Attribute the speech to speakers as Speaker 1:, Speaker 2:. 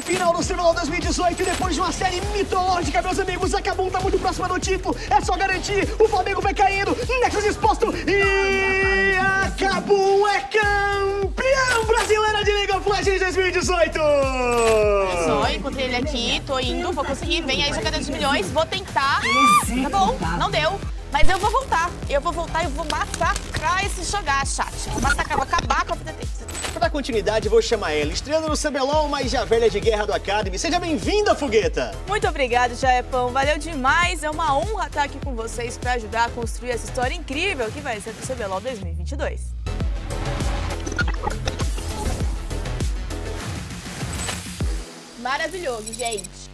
Speaker 1: final do CBLOL 2018, depois de uma série mitológica, meus amigos, a Kabum tá muito próxima do título, é só garantir, o Flamengo vai caindo, Nexus exposto, e a Kabum é campeã brasileira de League of Legends 2018!
Speaker 2: Olha só, encontrei ele aqui, tô indo, vou conseguir, vem aí jogador de milhões, vou tentar, tá bom, não deu. Mas eu vou voltar e eu vou massacrar esse jogar, chat. Vou massacrar, vou acabar com a vida deles.
Speaker 1: Pra dar continuidade, vou chamar ela, estreando no CBLOL, mas já velha de guerra do Academy. Seja bem-vinda, Fogueta!
Speaker 2: Muito obrigada, Jaepão. Valeu demais. É uma honra estar aqui com vocês pra ajudar a construir essa história incrível que vai ser do CBLOL 2022.
Speaker 3: Maravilhoso, gente.